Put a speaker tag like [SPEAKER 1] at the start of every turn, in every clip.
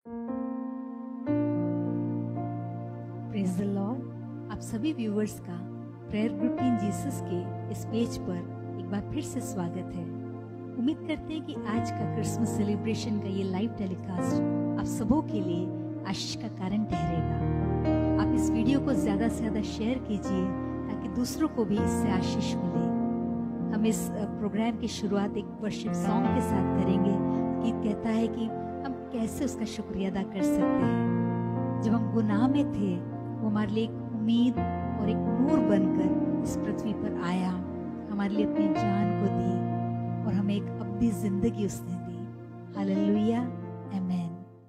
[SPEAKER 1] Praise the Lord. आप सभी viewers का प्रेयर ग्रुप टीम जीसस के इस पेज पर एक बार फिर से स्वागत है। उम्मीद करते हैं कि आज का क्रिसमस सेलिब्रेशन का ये लाइव टेलीकास्ट आप सबों के लिए आशीष का कारण ठहरेगा। आप इस वीडियो को ज्यादा से ज्यादा शेयर कीजिए ताकि दूसरों को भी इससे आशीष मिले। हम इस प्रोग्राम की शुरुआत एक वर्शिप सॉन्ग के साथ करेंगे। गीत कहता है कि हम कैसे उसका शुक्रिया अदा कर सकते हैं। जब हम गुनाह में थे, वो हमारे लिए एक उम्मीद और एक नूर बनकर इस पृथ्वी पर आया, हमारे लिए अपनी जान को दी और हमें एक अब्दी जिंदगी उसने दी। हालेलुया, आमेन।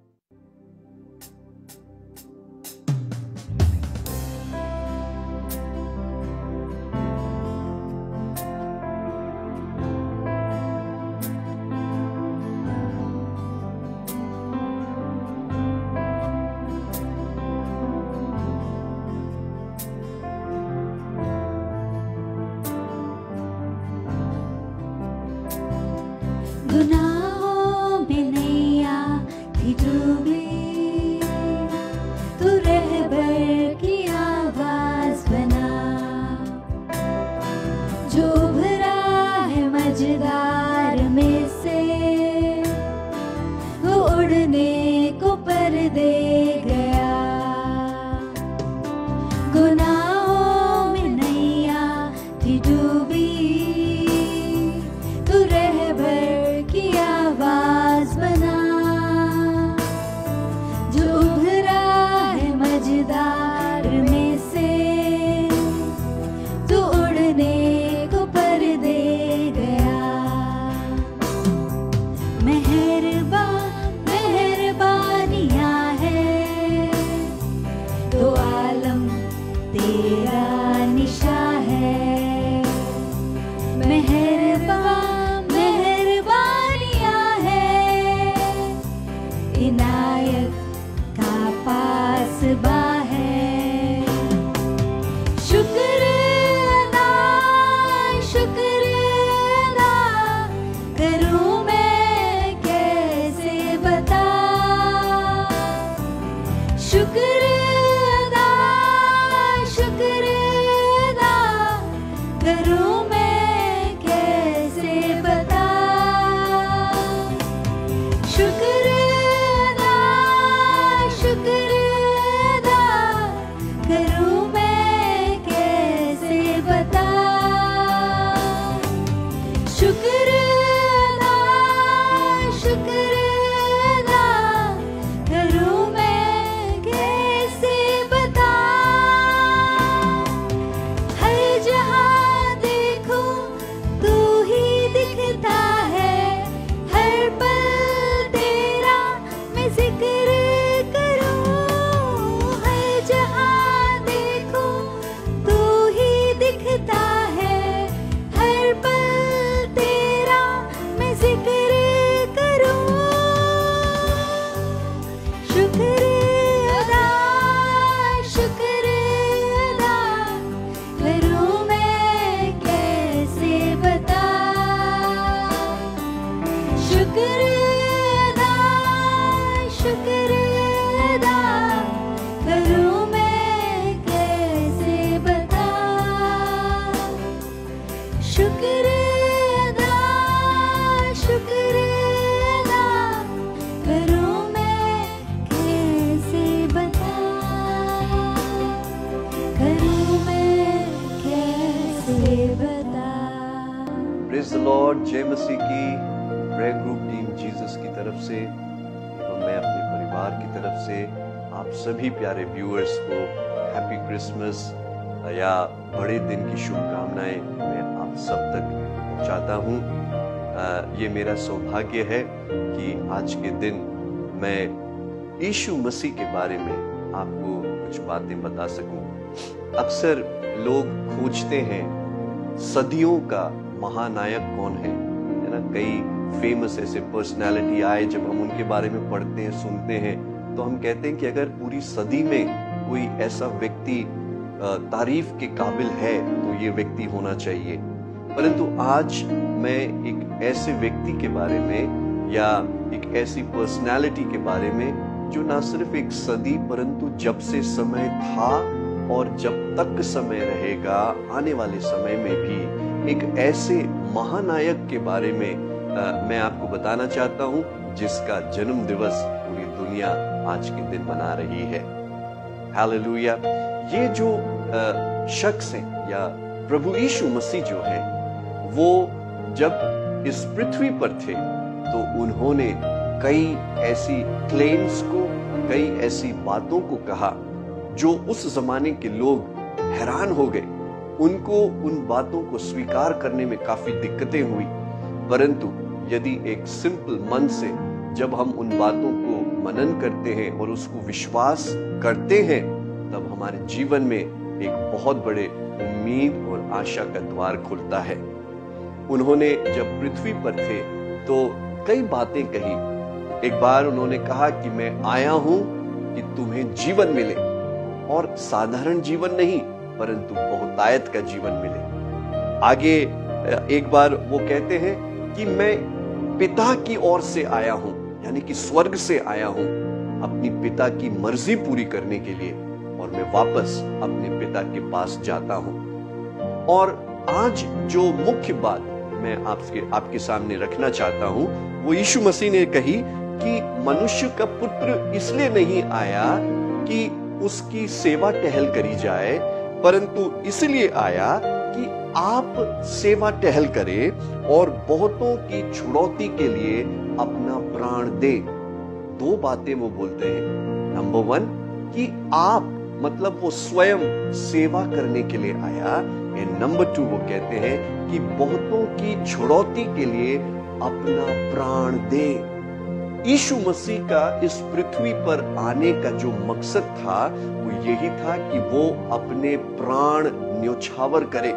[SPEAKER 2] गुनाहों में नैया थी डूबी, तू रहबर की आवाज बना, जो भरा है मझधार में से, वो उड़ने को पर दे गया। गुनाहों में नैया थी डूबी, तू रहबर की आवाज बना, जो उभरा है मझधार में से, तू उड़ने को पर दे गया। मेहरबानियाँ है तो आलम तेरा निशा है। मेहरबानियाँ है, इनायत का पासबा है। शुक्र अदा करूँ मैं कैसे बता। शुक्र अदा करूँ मैं कैसे बता। शुक्र अदा करूँ मैं कैसे बता। शुक्र अदा करूँ मैं कैसे बता। हर जहाँ देखूं तू ही दिखता है, हर पल तेरा मैं जिक्र करूं। हर जहाँ देखूं तू ही दिखता है, हर पल तेरा मैं जिक्र करूं। शुक्र अदा करूं मैं कैसे बता। शुक्र अदा करूं मैं कैसे बता। शुक्र अदा करूं मैं कैसे बता। करूं मैं कैसे बता।
[SPEAKER 3] Praise the Lord. जय मसीह की। प्रेयर ग्रुप टीम जीसस की तरफ से एवं मैं अपने परिवार की तरफ से आप सभी प्यारे व्यूअर्स को हैप्पी क्रिसमस या बड़े दिन की शुभकामनाएं मैं आप सब तक पहुंचाता हूं। ये मेरा सौभाग्य है कि आज के दिन मैं यीशु मसीह के बारे में आपको कुछ बातें बता सकूं। अक्सर लोग खोजते हैं सदियों का महानायक कौन है ना। कई फेमस ऐसे पर्सनालिटी आए, जब हम उनके बारे में पढ़ते हैं, सुनते हैं, तो हम कहते हैं कि अगर पूरी सदी में कोई ऐसा व्यक्ति तारीफ के काबिल है तो ये व्यक्ति होना चाहिए। परंतु आज मैं एक ऐसे व्यक्ति के बारे में या एक ऐसी पर्सनालिटी के बारे में जो ना सिर्फ एक सदी परंतु जब से समय था और जब तक समय रहेगा, आने वाले समय में भी एक ऐसे महानायक के बारे में मैं आपको बताना चाहता हूं जिसका जन्म दिवस पूरी दुनिया आज के दिन मना रही है। हालेलुया। ये जो शख्स हैं या प्रभु यीशु मसीह जो है, वो जब इस पृथ्वी पर थे तो उन्होंने कई ऐसी क्लेम्स को, कई ऐसी बातों को कहा जो उस जमाने के लोग हैरान हो गए। उनको उन बातों को स्वीकार करने में काफी दिक्कतें हुई, परंतु यदि एक सिंपल मन से जब हम उन बातों को मनन करते हैं और उसको विश्वास करते हैं, तब हमारे जीवन में एक बहुत बड़े उम्मीद और आशा का द्वार खुलता है। उन्होंने जब पृथ्वी पर थे तो कई बातें कही। एक बार उन्होंने कहा कि मैं आया हूं कि तुम्हें जीवन मिले, और साधारण जीवन नहीं परंतु बहुतायत का जीवन मिले। आगे एक बार वो कहते हैं कि मैं पिता की ओर से आया हूं, यानी कि स्वर्ग से आया हूं अपनी पिता की मर्जी पूरी करने के लिए, और मैं वापस अपने पिता के पास जाता हूं। और आज जो मुख्य बात मैं आपके सामने रखना चाहता हूं, वो यीशु मसीह ने कही कि मनुष्य का पुत्र इसलिए नहीं आया कि उसकी सेवा टहल करी जाए, परंतु इसलिए आया कि आप सेवा टहल करें और बहुतों की छुड़ौती के लिए अपना प्राण दे। दो बातें वो बोलते हैं। नंबर 1 कि आप मतलब वो स्वयं सेवा करने के लिए आया, एंड नंबर 2 वो कहते हैं कि बहुतों की छुड़ौती के लिए अपना प्राण दे। यीशु मसीह का इस पृथ्वी पर आने का जो मकसद था वो यही था कि वो अपने प्राण न्योछावर करे,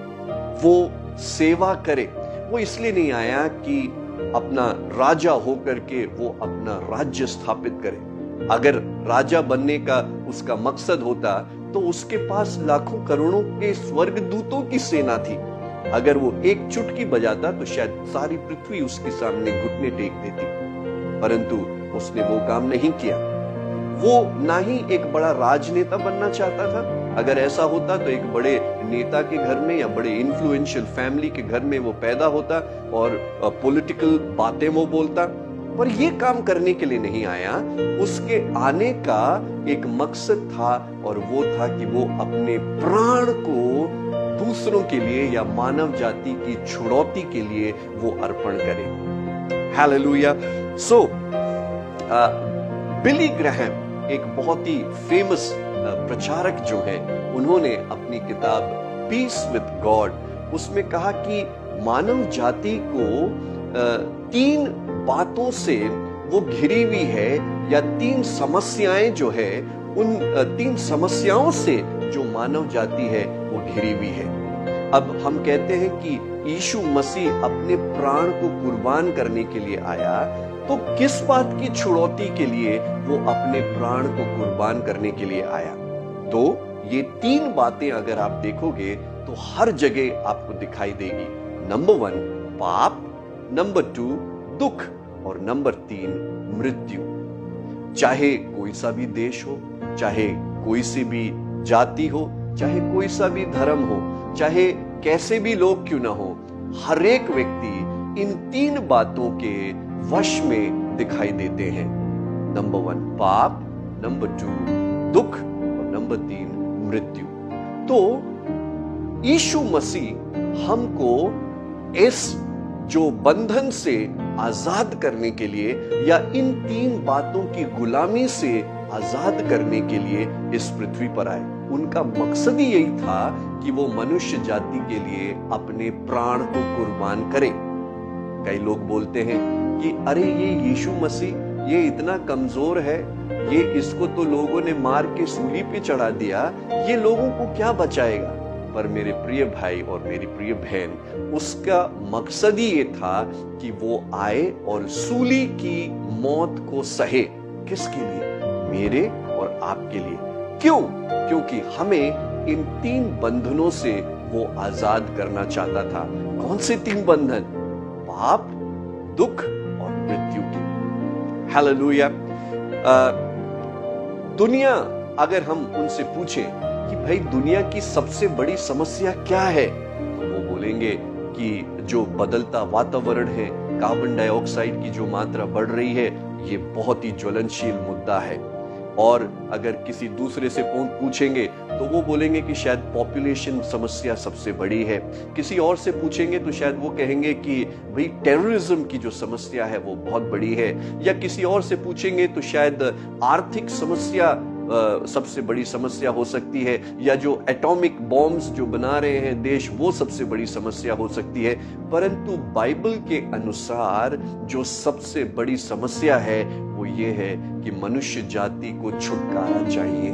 [SPEAKER 3] वो सेवा करे। वो इसलिए नहीं आया कि अपना राजा होकर के वो अपना राज्य स्थापित करे। अगर राजा बनने का उसका मकसद होता तो उसके पास लाखों करोड़ों के स्वर्गदूतों की सेना थी। अगर वो एक चुटकी बजाता तो शायद सारी पृथ्वी उसके सामने घुटने टेक देती, परंतु उसने वो काम नहीं किया। वो ना ही एक बड़ा राजनेता बनना चाहता था। अगर ऐसा होता तो एक बड़े नेता के घर में या बड़े इन्फ्लुएंशियल फैमिली के घर में वो पैदा होता और पॉलिटिकल बातें वो बोलता, पर ये काम करने के लिए नहीं आया। उसके आने का एक मकसद था और वो था कि वो अपने प्राण को दूसरों के लिए या मानव जाति की छुड़ौती के लिए वो अर्पण करे। हालेलुया। सो बिली ग्रैहम एक बहुत ही फेमस प्रचारक जो है, उन्होंने अपनी किताब पीस विद गॉड उसमें कहा कि मानव जाति को 3 बातों से वो घिरी हुई है, या 3 समस्याएं जो है, उन 3 समस्याओं से जो मानव जाति है वो घिरी हुई है। अब हम कहते हैं कि यीशु मसीह अपने प्राण को कुर्बान करने के लिए आया, तो किस बात की छुड़ौती के लिए वो अपने प्राण को कुर्बान करने के लिए आया? तो ये 3 बातें अगर आप देखोगे तो हर जगह आपको दिखाई देगी। नंबर 1 पाप, नंबर 2 दुख, और नंबर 3 मृत्यु। चाहे कोई सा भी देश हो, चाहे कोई सी भी जाति हो, चाहे कोई सा भी धर्म हो, चाहे कैसे भी लोग क्यों ना हो, हर एक व्यक्ति इन 3 बातों के वश में दिखाई देते हैं। नंबर 1 पाप, नंबर 2 दुख, और नंबर 3 मृत्यु। तो यीशु मसीह हमको इस जो बंधन से आजाद करने के लिए या इन 3 बातों की गुलामी से आजाद करने के लिए इस पृथ्वी पर आए। उनका मकसद ही यही था कि वो मनुष्य जाति के लिए अपने प्राण को कुर्बान करे। कई लोग बोलते हैं कि अरे ये यीशु मसीह ये इतना कमजोर है, ये इसको तो लोगों ने मार के सूली पे चढ़ा दिया, ये लोगों को क्या बचाएगा? पर मेरे प्रिय भाई और मेरी प्रिय बहन, उसका मकसद ही ये था कि वो आए और सूली की मौत को सहे। किसके लिए? मेरे और आपके लिए। क्यों? क्योंकि हमें इन 3 बंधनों से वो आजाद करना चाहता था। कौन से 3 बंधन? पाप, दुख और मृत्यु के। हालेलुया। दुनिया, अगर हम उनसे पूछें कि भाई दुनिया की सबसे बड़ी समस्या क्या है, तो वो बोलेंगे कि जो बदलता वातावरण है, कार्बन डाइऑक्साइड की जो मात्रा बढ़ रही है, ये बहुत ही ज्वलनशील मुद्दा है। और अगर किसी दूसरे से पूछेंगे तो वो बोलेंगे कि शायद पॉपुलेशन समस्या सबसे बड़ी है। किसी और से पूछेंगे तो शायद वो कहेंगे कि भाई टेररिज्म की जो समस्या है वो बहुत बड़ी है। या किसी और से पूछेंगे तो शायद आर्थिक समस्या सबसे बड़ी समस्या हो सकती है, या जो एटॉमिक बॉम्ब्स जो बना रहे हैं देश, वो सबसे बड़ी समस्या हो सकती है। परंतु बाइबल के अनुसार जो सबसे बड़ी समस्या है वो ये है कि मनुष्य जाति को छुटकारा चाहिए।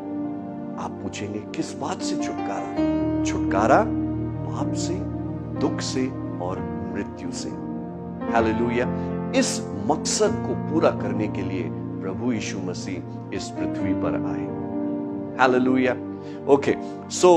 [SPEAKER 3] आप पूछेंगे किस बात से छुटकारा? छुटकारा पाप से, दुख से और मृत्यु से। हालेलुया। इस मकसद को पूरा करने के लिए प्रभु यीशु मसीह इस पृथ्वी पर आए। हालेलुया। ओके, सो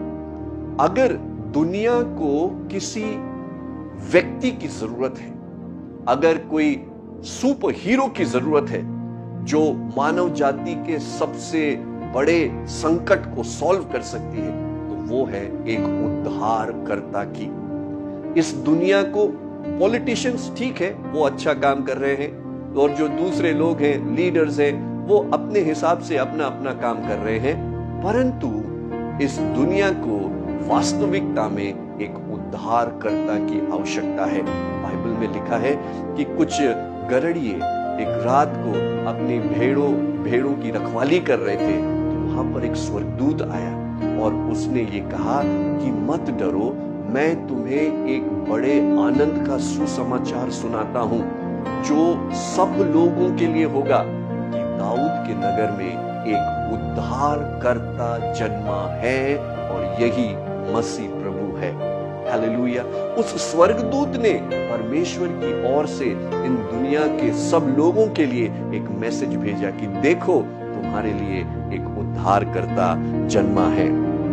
[SPEAKER 3] अगर दुनिया को किसी व्यक्ति की जरूरत है, अगर कोई सुपर हीरो की जरूरत है जो मानव जाति के सबसे बड़े संकट को सॉल्व कर सकती है, तो वो है एक उद्धारकर्ता की। इस दुनिया को पॉलिटिशियंस, ठीक है, वो अच्छा काम कर रहे हैं, और जो दूसरे लोग हैं, लीडर्स हैं, वो अपने हिसाब से अपना अपना काम कर रहे हैं। परंतु इस दुनिया को वास्तविकता में एक उद्धारकर्ता की आवश्यकता है। बाइबल में लिखा है कि कुछ गड़ड़िए एक रात को अपनी भेड़ों की रखवाली कर रहे थे, तो वहां पर एक स्वर्गदूत आया और उसने ये कहा कि मत डरो, मैं तुम्हें एक बड़े आनंद का सुसमाचार सुनाता हूं जो सब लोगों के लिए होगा, कि दाऊद के नगर में एक उद्धारकर्ता जन्मा है और यही मसीह प्रभु है। हालेलुया। उस स्वर्गदूत ने परमेश्वर की ओर से इन दुनिया के सब लोगों के लिए एक मैसेज भेजा कि देखो, तुम्हारे लिए एक उद्धारकर्ता जन्मा है।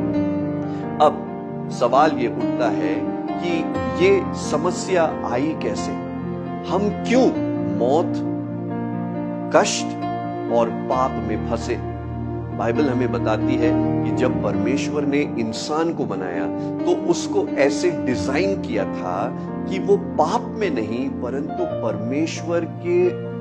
[SPEAKER 3] अब सवाल ये उठता है कि ये समस्या आई कैसे? हम क्यों मौत, कष्ट और पाप में फंसे? बाइबल हमें बताती है कि जब परमेश्वर ने इंसान को बनाया तो उसको ऐसे डिजाइन किया था कि वो पाप में नहीं, परंतु परमेश्वर के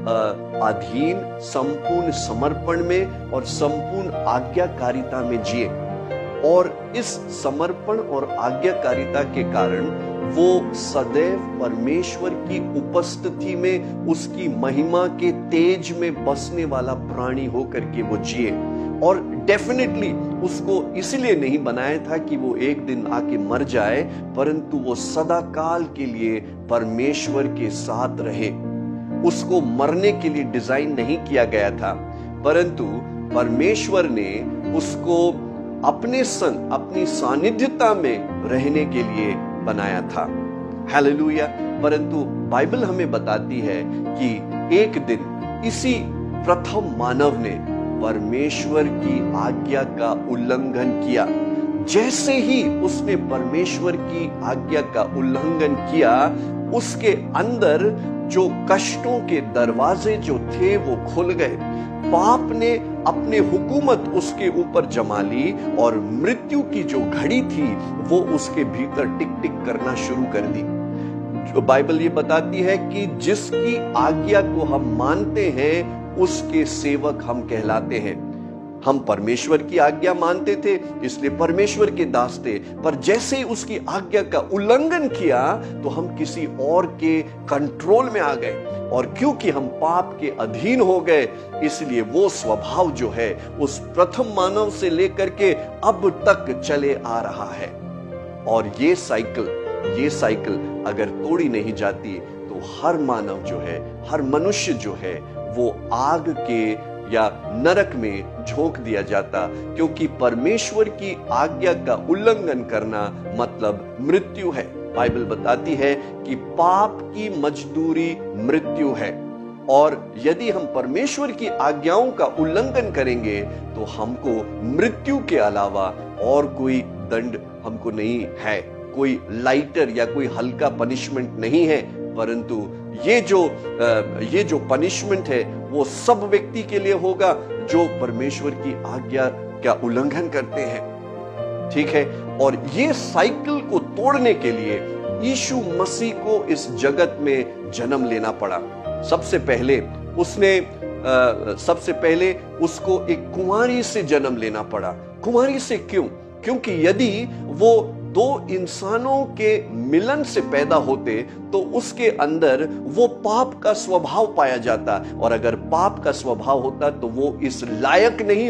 [SPEAKER 3] अधीन संपूर्ण समर्पण में और संपूर्ण आज्ञाकारिता में जिए। और इस समर्पण और आज्ञाकारिता के कारण वो सदैव परमेश्वर की उपस्थिति में, उसकी महिमा के तेज में बसने वाला प्राणी होकर के वो जिए। और डेफिनेटली उसको इसलिए नहीं बनाया था कि वो एक दिन आके मर जाए, परंतु वो सदा काल के लिए परमेश्वर के साथ रहे। उसको मरने के लिए डिजाइन नहीं किया गया था, परंतु परमेश्वर ने उसको अपने संग, अपनी सानिध्यता में रहने के लिए बनाया था। हालेलुया। परंतु बाइबल हमें बताती है कि एक दिन इसी प्रथम मानव ने परमेश्वर की आज्ञा का उल्लंघन किया। जैसे ही उसने परमेश्वर की आज्ञा का उल्लंघन किया, उसके अंदर जो कष्टों के दरवाजे जो थे वो खुल गए। पाप ने अपने हुकूमत उसके ऊपर जमा ली और मृत्यु की जो घड़ी थी वो उसके भीतर टिक टिक करना शुरू कर दी। जो बाइबल ये बताती है कि जिसकी आज्ञा को हम मानते हैं उसके सेवक हम कहलाते हैं। हम परमेश्वर की आज्ञा मानते थे, इसलिए परमेश्वर के दास थे, पर जैसे ही उसकी आज्ञा का उल्लंघन किया तो हम किसी और के कंट्रोल में आ गए। और क्योंकि हम पाप के अधीन हो गए, इसलिए वो स्वभाव जो है उस प्रथम मानव से लेकर के अब तक चले आ रहा है। और ये साइकिल अगर तोड़ी नहीं जाती तो हर मानव जो है, हर मनुष्य जो है, वो आग के या नरक में झोंक दिया जाता, क्योंकि परमेश्वर की आज्ञा का उल्लंघन करना मतलब मृत्यु है। बाइबल बताती है कि पाप की मजदूरी मृत्यु है, और यदि हम परमेश्वर की आज्ञाओं का उल्लंघन करेंगे तो हमको मृत्यु के अलावा और कोई दंड हमको नहीं है, कोई लाइटर या कोई हल्का पनिशमेंट नहीं है, परंतु ये जो पनिशमेंट है वो सब व्यक्ति के लिए होगा जो परमेश्वर की आज्ञा का उल्लंघन करते हैं। ठीक है, और ये साइकिल को तोड़ने के लिए यीशु मसीह को इस जगत में जन्म लेना पड़ा। सबसे पहले उसको एक कुंवारी से जन्म लेना पड़ा। कुंवारी से क्यों? क्योंकि यदि वो दो इंसानों के मिलन से पैदा होते तो उसके अंदर वो पाप का स्वभाव पाया जाता, और अगर पाप का स्वभाव होता तो वो इस लायक नहीं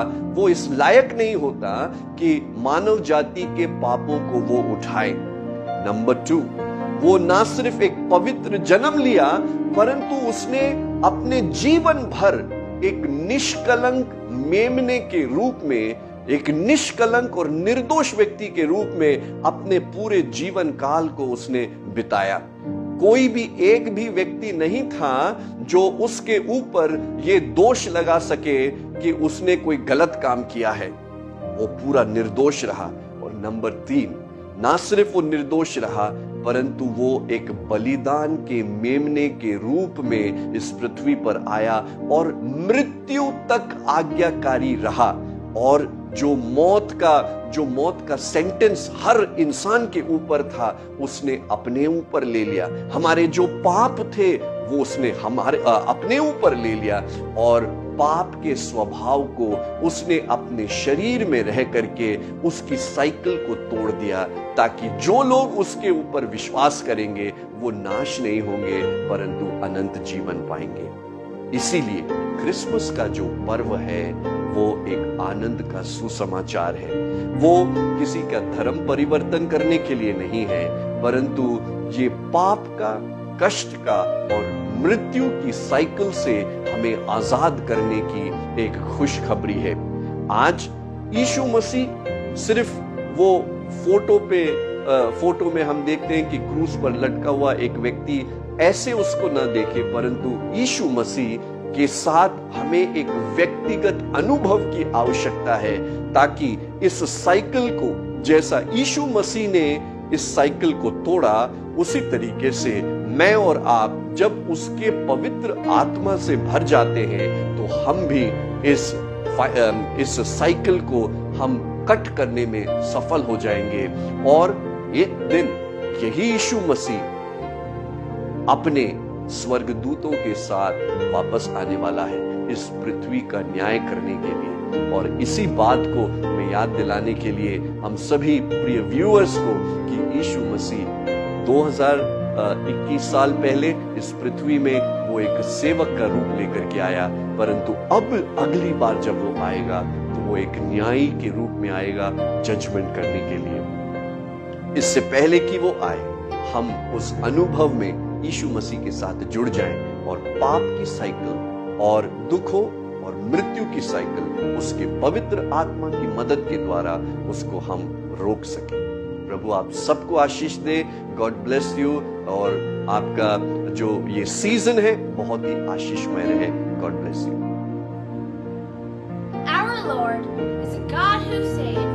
[SPEAKER 3] होता कि मानव जाति के पापों को वो उठाए। नंबर 2, वो ना सिर्फ एक पवित्र जन्म लिया, परंतु उसने अपने जीवन भर एक निष्कलंक मेमने के रूप में, एक निष्कलंक और निर्दोष व्यक्ति के रूप में अपने पूरे जीवन काल को उसने बिताया। कोई भी एक भी व्यक्ति नहीं था जो उसके ऊपर ये दोष लगा सके कि उसने कोई गलत काम किया है। वो पूरा निर्दोष रहा। और नंबर 3, ना सिर्फ वो निर्दोष रहा, परंतु वो एक बलिदान के मेमने के रूप में इस पृथ्वी पर आया और मृत्यु तक आज्ञाकारी रहा। और जो मौत का सेंटेंस हर इंसान के ऊपर था, उसने अपने ऊपर ले लिया। हमारे जो पाप थे वो उसने अपने ऊपर ले लिया, और पाप के स्वभाव को उसने अपने शरीर में रह करके उसकी साइकिल को तोड़ दिया, ताकि जो लोग उसके ऊपर विश्वास करेंगे वो नाश नहीं होंगे परंतु अनंत जीवन पाएंगे। इसीलिए क्रिसमस का जो पर्व है वो एक आनंद का सुसमाचार है। वो किसी का धर्म परिवर्तन करने के लिए नहीं है, परंतु ये पाप का, कष्ट का और मृत्यु की साइकिल से हमें आजाद करने की एक खुशखबरी है। आज यीशु मसीह सिर्फ वो फोटो में हम देखते हैं कि क्रूस पर लटका हुआ एक व्यक्ति, ऐसे उसको ना देखे, परंतु यीशु मसीह के साथ हमें एक व्यक्तिगत अनुभव की आवश्यकता है, ताकि इस साइकिल को, जैसा यीशु मसीह ने इस साइकिल को तोड़ा, उसी तरीके से मैं और आप जब उसके पवित्र आत्मा से भर जाते हैं तो हम भी इस साइकिल को हम कट करने में सफल हो जाएंगे। और एक दिन यही यीशु मसीह अपने स्वर्गदूतों के साथ वापस आने वाला है इस पृथ्वी का न्याय करने के लिए। और इसी बात को मैं याद दिलाने के लिए हम सभी प्रिय व्यूअर्स को कि यीशु मसीह 2021 साल पहले इस पृथ्वी में वो एक सेवक का रूप लेकर के आया, परंतु अब अगली बार जब वो आएगा तो वो एक न्यायी के रूप में आएगा जजमेंट करने के लिए। इससे पहले कि वो आए, हम उस अनुभव में यीशु मसीह के साथ जुड़ जाएं और पाप की साइकिल और दुखों और मृत्यु की साइकिल उसके पवित्र आत्मा की मदद के द्वारा उसको हम रोक सकें। प्रभु आप सबको आशीष दे। God bless you. और आपका जो ये सीजन है बहुत ही आशीषमय रहे। God bless you.
[SPEAKER 2] Our Lord is a God who saves.